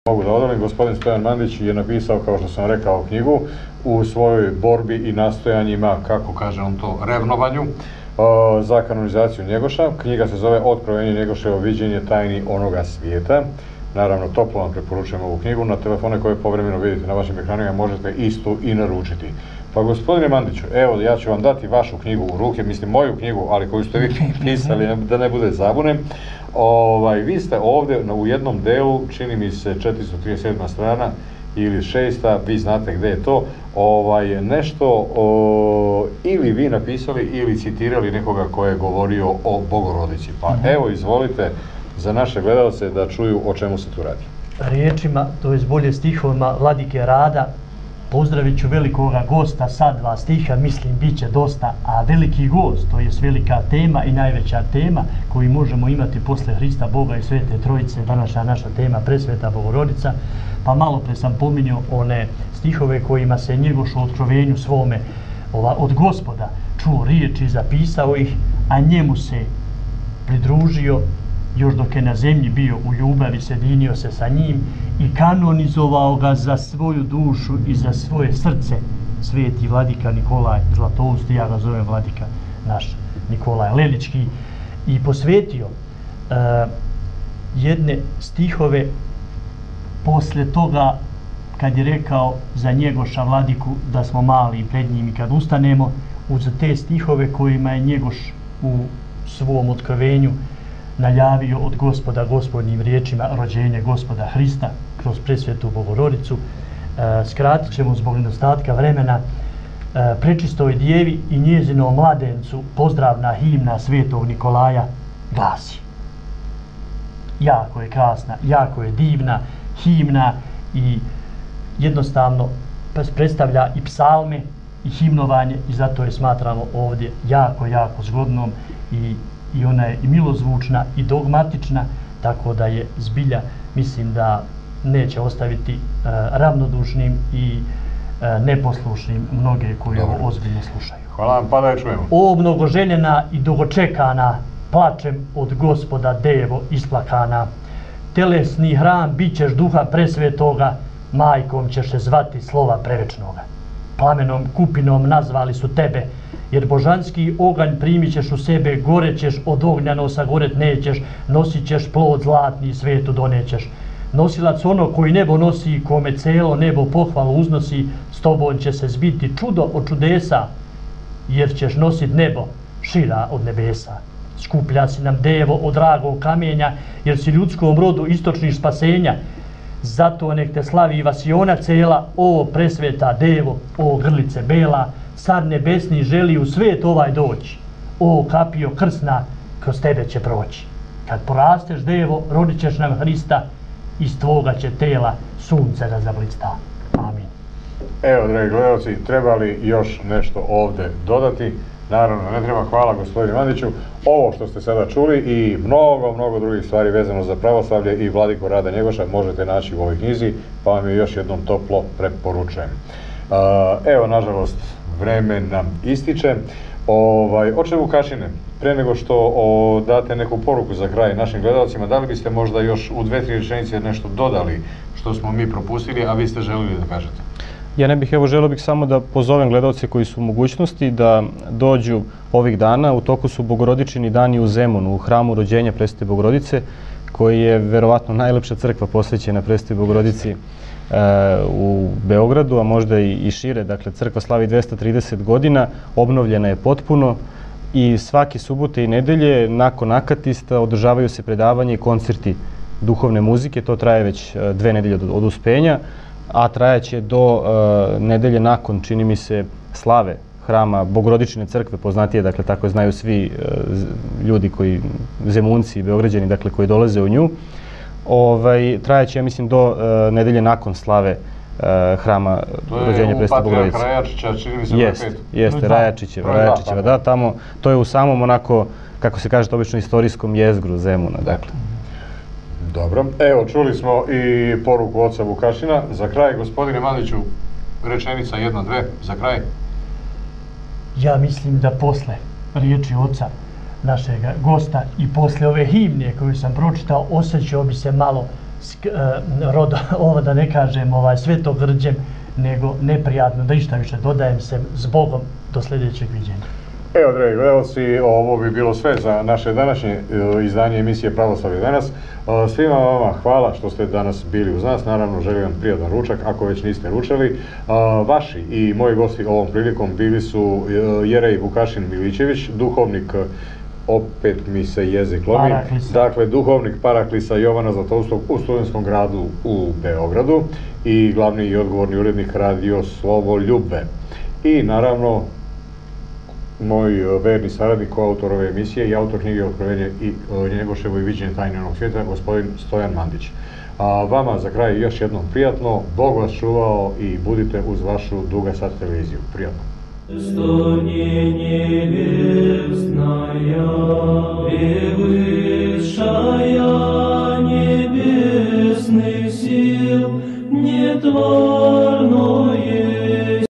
Mogu da odolim, gospodin Stojan Mandić je napisao, kao što sam rekao, knjigu u svojoj borbi i nastojanjima, kako kaže on to, revnovanju za kanonizaciju Njegoša. Knjiga se zove Otkrovenje Njegoševo viđenje tajni onoga svijeta. Naravno, toplo vam preporučujem ovu knjigu. Na telefone koje povremeno vidite na vašim ekranima možete istu i naručiti. Pa gospodine Mandiću, evo ja ću vam dati vašu knjigu u ruke, mislim moju knjigu, ali koju ste vi pisali, da ne bude zabune. Vi ste ovdje u jednom delu, čini mi se 437. strana ili 6. Vi znate gdje je to, nešto ili vi napisali ili citirali nekoga ko je govorio o Bogorodici. Pa evo, izvolite za naše gledalce da čuju o čemu se tu radi. Riječima, to je bolje stihovima Vladike Rada, pozdravit ću velikoga gosta, sad 2 stiha, mislim bit će dosta, a veliki gost, to je velika tema i najveća tema koju možemo imati posle Hrista, Boga i Svete Trojice, današnja naša tema Presveta Bogorodica, pa malo pre sam pominjao one stihove kojima se Njegoš u otkrovenju svome od Gospoda čuo riječi, zapisao ih, a njemu se pridružio još dok je na zemlji bio u ljubavi, sjedinio se sa njim i kanonizovao ga za svoju dušu i za svoje srce sveti vladika Nikolaj Zlatoust, ja ga zovem vladika naš Nikolaj Lelički, i posvetio jedne stihove posle toga kad je rekao za Njegoša vladiku da smo mali pred njim i kad ustanemo, uz te stihove kojima je Njegoš u svom otkrovenju najavio od Gospoda gospodnjim riječima rođenje Gospoda Hrista kroz presvetu Bogorodicu. Skratit ćemo zbog nedostatka vremena. Prečistoj djevi i njezinom mladencu pozdravna himna svetog Nikolaja glasi. Jako je krasna, jako je divna himna i jednostavno predstavlja i psalme i himnovanje i zato je smatramo ovdje jako, jako zgodnom i ona je i milozvučna i dogmatična, tako da je zbilja, mislim da neće ostaviti ravnodušnim i neposlušnim mnoge koji ovo ozbiljno slušaju. Hvala vam, pa da je čujemo. O mnogoželjena i dugočekana, plačem od Gospoda devo isplakana, telesni hram bit ćeš duha presvetoga, majkom ćeš se zvati slova prevečnoga. Plamenom kupinom nazvali su tebe, jer božanski oganj primit ćeš u sebe, gorećeš od ognja nosa, goret nećeš, nosit ćeš plod zlatni, svetu donećeš. Nosilac ono koji nebo nosi, kome celo nebo pohvalu uznosi, s tobom će se zbiti čudo od čudesa, jer ćeš nosit nebo šira od nebesa. Skuplja si nam devo od dragog kamenja, jer si ljudskom rodu istočnih spasenja. Zato nek te slavi vasiona cela, o presveta devo, o grlice bela, car nebesni želi u svet ovaj doći. O kapio krsna, kroz tebe će proći. Kad porasteš devo, rodit ćeš nam Hrista, iz tvoga će tela sunce da zablista. Amin. Evo, dragi gledalci, treba li još nešto ovdje dodati? Naravno, ne treba. Hvala gospodinu Mandiću. Ovo što ste sada čuli i mnogo drugih stvari vezano za pravoslavlje i vladiku Rada Njegoša možete naći u ovoj knjizi, pa vam je još jednom toplo preporučujem. Evo, nažalost, vreme nam ističe. Oče Vukašine, pre nego što date neku poruku za kraj našim gledalcima, da li biste možda još u 2-3 rečenice nešto dodali što smo mi propustili, a vi ste želili da kažete? Ja ne bih, želio bih samo da pozovem gledalce koji su u mogućnosti da dođu ovih dana. U toku su Bogorodičini dani u Zemunu, u hramu rođenja Presvete Bogorodice, koji je verovatno najlepša crkva posvećena Presvetoj Bogorodici u Beogradu, a možda i šire. Dakle, crkva slavi 230 godina, obnovljena je potpuno i svake subote i nedelje nakon akatista održavaju se predavanje i koncerti duhovne muzike. To traje već 2 nedelje od uspenja, a trajaće do nedelje nakon, čini mi se, slave hrama Bogorodičine crkve, poznatije, dakle, tako znaju svi ljudi koji, Zemunci i Beograđani, dakle, koji dolaze u nju. Trajaće, ja mislim, do nedelje nakon slave hrama rođenja Presvete Bogorodice. To je u Patrijarh Rajačića, čini mi se na 5. Jeste, Rajačićeva, da, tamo, to je u samom onako, kako se kaže, obično istorijskom jezgru Zemuna, dakle. Dobro, evo, čuli smo i poruku oca Vukašina. Za kraj, gospodine Mandiću, rečenica 1-2, za kraj. Ja mislim da posle riječi oca našeg gosta i posle ove himne koju sam pročitao, osjećao bi se malo ovo da ne kažem svetogrđem, nego neprijatno, da išta više dodajem se zbogom do sljedećeg viđenja. Evo, dragi gledalci, ovo bi bilo sve za naše današnje izdanje emisije Pravoslavlje danas. Svima vama hvala što ste danas bili uz nas, naravno želim vam prijatan ručak ako već niste ručali. Vaši i moji gosti ovom prilikom bili su Jerej Vukašin Milićević, duhovnik, opet mi se jezik lomi, dakle duhovnik Paraklisa Jovana Zlatoustog u Studentskom gradu u Beogradu i glavni i odgovorni urednik Radio Slovoljube. I naravno moj verni saradnik, koautor ove emisije i autor knjige Otkrovenje i Njegoševo i viđenje tajne onog svijeta, gospodin Stojan Mandić. Vama za kraj još jednom prijatno, Bog vas čuvao i budite uz vašu Dugasat televiziju. Prijatno. Стонение небесная, превышая небесных сил, нетворно